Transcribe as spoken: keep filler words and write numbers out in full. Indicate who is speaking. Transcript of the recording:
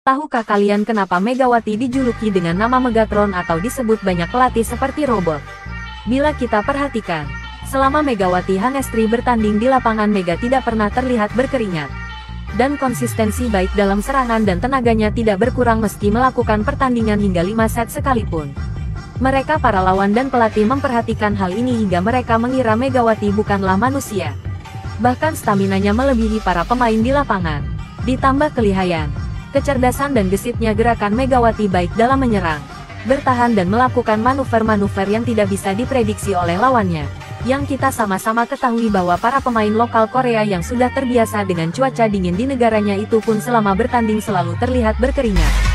Speaker 1: Tahukah kalian kenapa Megawati dijuluki dengan nama Megatron atau disebut banyak pelatih seperti robot? Bila kita perhatikan, selama Megawati Hangestri bertanding di lapangan, Mega tidak pernah terlihat berkeringat. Dan konsistensi baik dalam serangan dan tenaganya tidak berkurang meski melakukan pertandingan hingga lima set sekalipun. Mereka para lawan dan pelatih memperhatikan hal ini hingga mereka mengira Megawati bukanlah manusia. Bahkan staminanya melebihi para pemain di lapangan. Ditambah kelihayan, kecerdasan dan gesitnya gerakan Megawati baik dalam menyerang, bertahan dan melakukan manuver-manuver yang tidak bisa diprediksi oleh lawannya. Yang kita sama-sama ketahui bahwa para pemain lokal Korea yang sudah terbiasa dengan cuaca dingin di negaranya itu pun selama bertanding selalu terlihat berkeringat.